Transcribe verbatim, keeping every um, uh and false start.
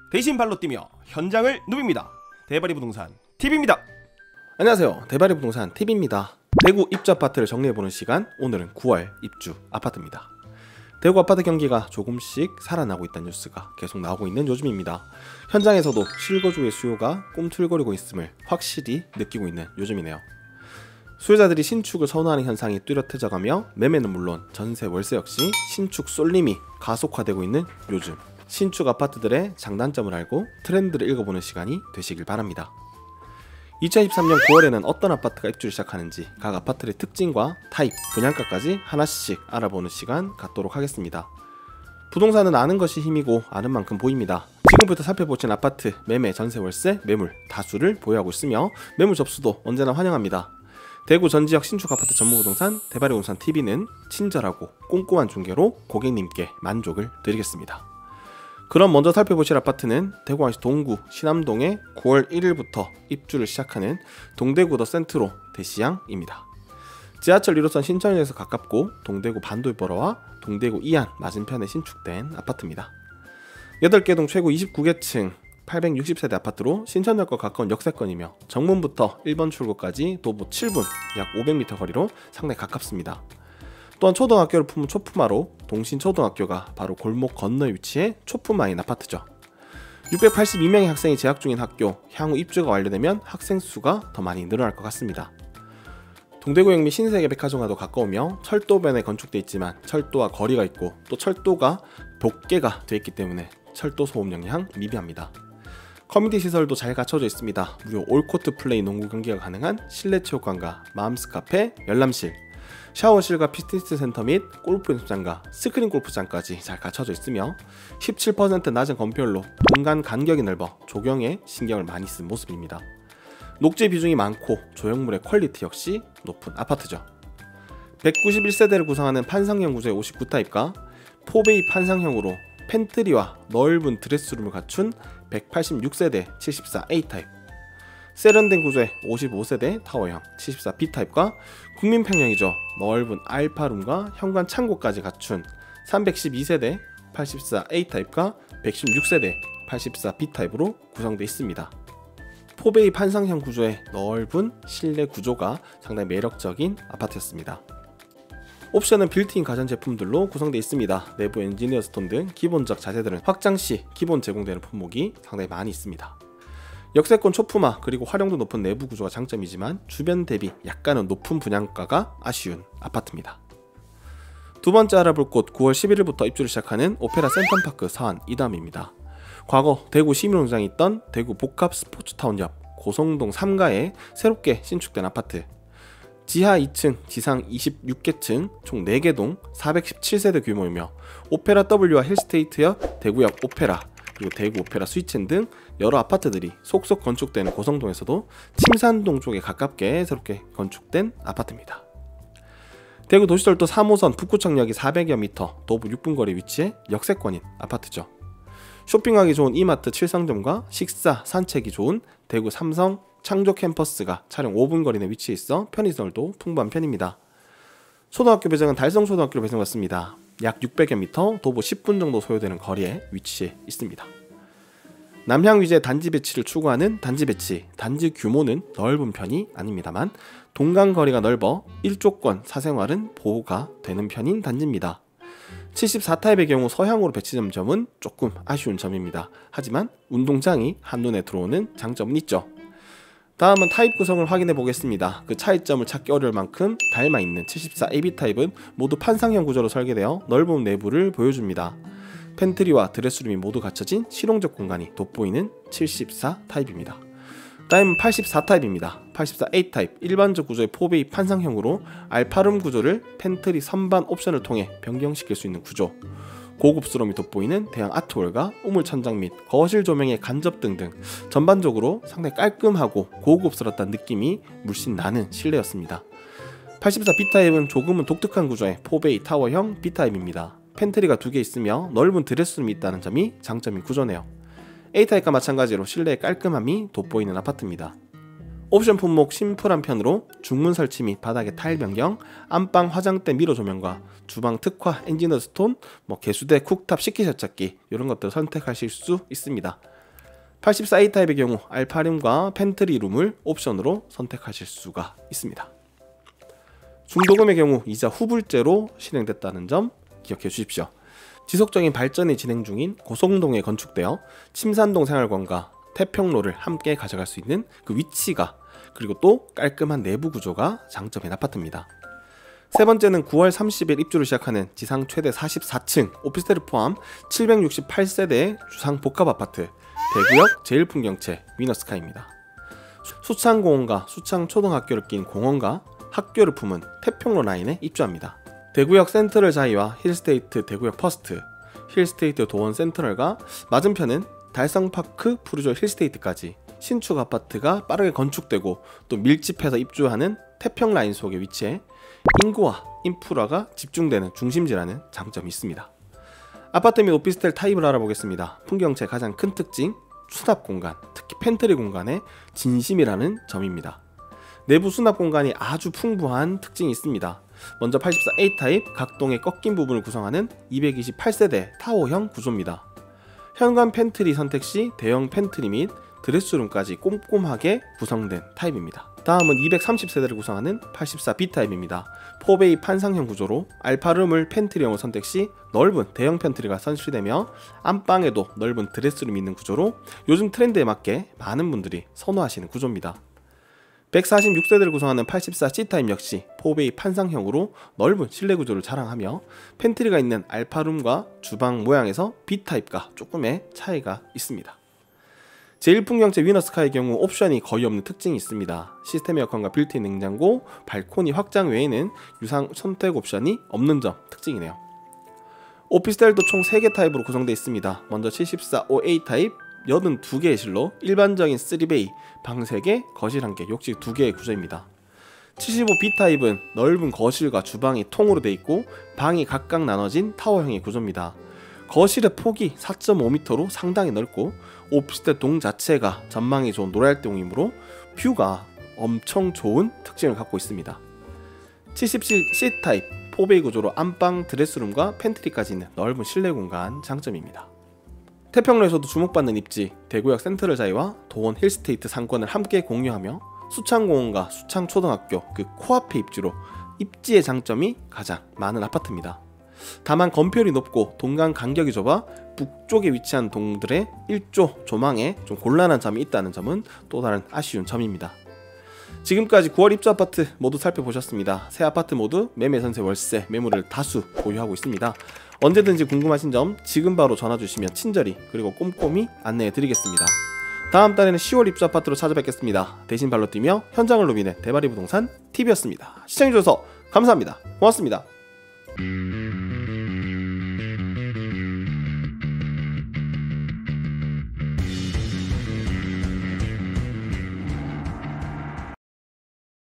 대신 발로 뛰며 현장을 누빕니다. 대바리 부동산 티비입니다. 안녕하세요, 대바리 부동산 티비입니다. 대구 입주 아파트를 정리해보는 시간, 오늘은 구월 입주 아파트입니다. 대구 아파트 경기가 조금씩 살아나고 있다는 뉴스가 계속 나오고 있는 요즘입니다. 현장에서도 실거주의 수요가 꿈틀거리고 있음을 확실히 느끼고 있는 요즘이네요. 수요자들이 신축을 선호하는 현상이 뚜렷해져가며 매매는 물론 전세 월세 역시 신축 쏠림이 가속화되고 있는 요즘, 신축 아파트들의 장단점을 알고 트렌드를 읽어보는 시간이 되시길 바랍니다. 이천이십삼 년 구월에는 어떤 아파트가 입주를 시작하는지 각 아파트의 특징과 타입, 분양가까지 하나씩 알아보는 시간 갖도록 하겠습니다. 부동산은 아는 것이 힘이고 아는 만큼 보입니다. 지금부터 살펴보신 아파트 매매, 전세, 월세, 매물 다수를 보유하고 있으며 매물 접수도 언제나 환영합니다. 대구 전지역 신축 아파트 전문부동산 대바리 부동산 티비는 친절하고 꼼꼼한 중개로 고객님께 만족을 드리겠습니다. 그럼 먼저 살펴보실 아파트는 대구광시 동구 신암동에 구월 일일부터 입주를 시작하는 동대구 더 센트로 대시양입니다. 지하철 일 호선 신천역에서 가깝고 동대구 반돌보로와 동대구 이안 맞은편에 신축된 아파트입니다. 여덟 개 동 최고 이십구 개층 팔백육십 세대 아파트로 신천역과 가까운 역세권이며 정문부터 일 번 출구까지 도보 칠 분 약 오백 미터 거리로 상당히 가깝습니다. 또한 초등학교를 품은 초품화로 동신초등학교가 바로 골목 건너에 위치해 초품화인 아파트죠. 육백팔십이 명의 학생이 재학 중인 학교, 향후 입주가 완료되면 학생 수가 더 많이 늘어날 것 같습니다. 동대구역 및 신세계 백화점과도 가까우며 철도변에 건축되어 있지만 철도와 거리가 있고 또 철도가 복개가 되어 있기 때문에 철도 소음 영향 미비합니다. 커뮤니티 시설도 잘 갖춰져 있습니다. 무료 올코트 플레이 농구 경기가 가능한 실내 체육관과 맘스 카페, 열람실, 샤워실과 피트니스 센터 및 골프 연습장과 스크린 골프장까지 잘 갖춰져 있으며 십칠 퍼센트 낮은 건폐율로 공간 간격이 넓어 조경에 신경을 많이 쓴 모습입니다. 녹지 비중이 많고 조형물의 퀄리티 역시 높은 아파트죠. 백구십일 세대를 구성하는 판상형 구조의 오십구 타입과 포베이 판상형으로 팬트리와 넓은 드레스룸을 갖춘 백팔십육 세대 칠십사 에이 타입, 세련된 구조의 오십오 세대 타워형 칠십사 비 타입과 국민평형이죠. 넓은 알파룸과 현관 창고까지 갖춘 삼백십이 세대 팔십사 에이 타입과 백십육 세대 팔십사 비 타입으로 구성되어 있습니다. 포베이 판상형 구조의 넓은 실내 구조가 상당히 매력적인 아파트였습니다. 옵션은 빌트인 가전제품들로 구성되어 있습니다. 내부 엔지니어 스톤 등 기본적 자재들은 확장 시 기본 제공되는 품목이 상당히 많이 있습니다. 역세권 초품화 그리고 활용도 높은 내부 구조가 장점이지만 주변 대비 약간은 높은 분양가가 아쉬운 아파트입니다. 두 번째 알아볼 곳, 구월 십일일부터 입주를 시작하는 오페라 센텀파크 서안 이담입니다. 과거 대구 시민운동장에 있던 대구 복합 스포츠타운 옆 고성동 삼 가에 새롭게 신축된 아파트. 지하 이 층, 지상 이십육 개층, 총 네 개 동 사백십칠 세대 규모이며 오페라 W와 힐스테이트 옆 대구역 오페라, 그리고 대구 오페라 스위첸 등 여러 아파트들이 속속 건축되는 고성동에서도 침산동 쪽에 가깝게 새롭게 건축된 아파트입니다. 대구 도시철도 삼 호선 북구청역이 사백여 미터, 도보 육 분 거리에 위치해 역세권인 아파트죠. 쇼핑하기 좋은 이마트 칠 상점과 식사, 산책이 좋은 대구 삼성 창조 캠퍼스가 차량 오 분 거리 내 위치해 있어 편의성도 풍부한 편입니다. 초등학교 배정은 달성초등학교로 배정받습니다. 약 육백여 미터, 도보 십 분 정도 소요되는 거리에 위치해 있습니다. 남향 위주의 단지 배치를 추구하는 단지 배치, 단지 규모는 넓은 편이 아닙니다만 동강 거리가 넓어 일조권 사생활은 보호가 되는 편인 단지입니다. 칠십사 타입의 경우 서향으로 배치된 점은 조금 아쉬운 점입니다. 하지만 운동장이 한눈에 들어오는 장점은 있죠. 다음은 타입 구성을 확인해 보겠습니다. 그 차이점을 찾기 어려울 만큼 닮아있는 칠십사 에이 비 타입은 모두 판상형 구조로 설계되어 넓은 내부를 보여줍니다. 팬트리와 드레스룸이 모두 갖춰진 실용적 공간이 돋보이는 칠십사 타입입니다. 다음은 팔십사 타입입니다. 팔십사 에이 타입 일반적 구조의 포베이 판상형으로 알파룸 구조를 팬트리 선반 옵션을 통해 변경시킬 수 있는 구조, 고급스러움이 돋보이는 대형 아트월과 우물 천장 및 거실 조명의 간접등 등 전반적으로 상당히 깔끔하고 고급스럽다는 느낌이 물씬 나는 실내였습니다. 팔십사 비 타입은 조금은 독특한 구조의 포베이 타워형 B 타입입니다. 팬트리가 두 개 있으며 넓은 드레스룸이 있다는 점이 장점인 구조네요. A 타입과 마찬가지로 실내의 깔끔함이 돋보이는 아파트입니다. 옵션 품목 심플한 편으로 중문 설치 및 바닥에 타일 변경, 안방 화장대 미러 조명과 주방 특화 엔지니어 스톤, 뭐 개수대, 쿡탑, 식기세척기 이런 것들을 선택하실 수 있습니다. 팔십사 에이 타입의 경우 알파룸과 팬트리룸을 옵션으로 선택하실 수가 있습니다. 중도금의 경우 이자 후불제로 실행됐다는 점 기억해 주십시오. 지속적인 발전이 진행 중인 고성동에 건축되어 침산동 생활권과 태평로를 함께 가져갈 수 있는 그 위치가, 그리고 또 깔끔한 내부 구조가 장점인 아파트입니다. 세 번째는 구월 삼십일 입주를 시작하는 지상 최대 사십사 층 오피스텔을 포함 칠백육십팔 세대의 주상 복합 아파트 대구역 제일풍경채 위너스카이입니다. 수창공원과 수창초등학교를 낀 공원과 학교를 품은 태평로 라인에 입주합니다. 대구역 센트럴 자이와 힐스테이트 대구역 퍼스트, 힐스테이트 도원 센트럴과 맞은편은 달성파크 푸르조 힐스테이트까지 신축 아파트가 빠르게 건축되고 또 밀집해서 입주하는 태평 라인 속에 위치해 인구와 인프라가 집중되는 중심지라는 장점이 있습니다. 아파트 및 오피스텔 타입을 알아보겠습니다. 풍경채 가장 큰 특징, 수납 공간, 특히 팬트리 공간의 진심이라는 점입니다. 내부 수납 공간이 아주 풍부한 특징이 있습니다. 먼저 팔십사 에이 타입 각동의 꺾인 부분을 구성하는 이백이십팔 세대 타워형 구조입니다. 현관 팬트리 선택 시 대형 팬트리 및 드레스룸까지 꼼꼼하게 구성된 타입입니다. 다음은 이백삼십 세대를 구성하는 팔십사 비 타입입니다. 포베이 판상형 구조로 알파룸을 팬트리형을 선택 시 넓은 대형 팬트리가 설치되며 안방에도 넓은 드레스룸이 있는 구조로 요즘 트렌드에 맞게 많은 분들이 선호하시는 구조입니다. 백사십육 세대를 구성하는 팔십사 씨 타입 역시 포베이 판상형으로 넓은 실내 구조를 자랑하며 팬트리가 있는 알파룸과 주방 모양에서 B 타입과 조금의 차이가 있습니다. 제일풍경채 위너스카의 경우 옵션이 거의 없는 특징이 있습니다. 시스템 에어컨과 빌트인 냉장고, 발코니 확장 외에는 유상 선택 옵션이 없는 점 특징이네요. 오피스텔도 총 세 개 타입으로 구성되어 있습니다. 먼저 칠십사 오 에이 타입 팔십이 개의 실로 일반적인 쓰리 베이, 방 세 개, 거실 한 개, 욕실 두 개의 구조입니다. 칠십오 비 타입은 넓은 거실과 주방이 통으로 되어 있고 방이 각각 나눠진 타워형의 구조입니다. 거실의 폭이 사 점 오 미터로 상당히 넓고 오피스텔 동 자체가 전망이 좋은 노랄동이므로 뷰가 엄청 좋은 특징을 갖고 있습니다. 칠십칠 씨 타입 포베이 구조로 안방, 드레스룸과 팬트리까지 있는 넓은 실내 공간 장점입니다. 태평로에서도 주목받는 입지 대구역 센트럴 자이와 도원 힐스테이트 상권을 함께 공유하며 수창공원과 수창초등학교 그 코앞에 입지로 입지의 장점이 가장 많은 아파트입니다. 다만 건폐율이 높고 동간 간격이 좁아 북쪽에 위치한 동들의 일조 조망에 좀 곤란한 점이 있다는 점은 또 다른 아쉬운 점입니다. 지금까지 구월 입주 아파트 모두 살펴보셨습니다. 새 아파트 모두 매매 전세 월세 매물을 다수 보유하고 있습니다. 언제든지 궁금하신 점 지금 바로 전화주시면 친절히 그리고 꼼꼼히 안내해 드리겠습니다. 다음 달에는 시월 입주 아파트로 찾아뵙겠습니다. 대신 발로 뛰며 현장을 누비는 대바리 부동산 티비였습니다. 시청해주셔서 감사합니다. 고맙습니다.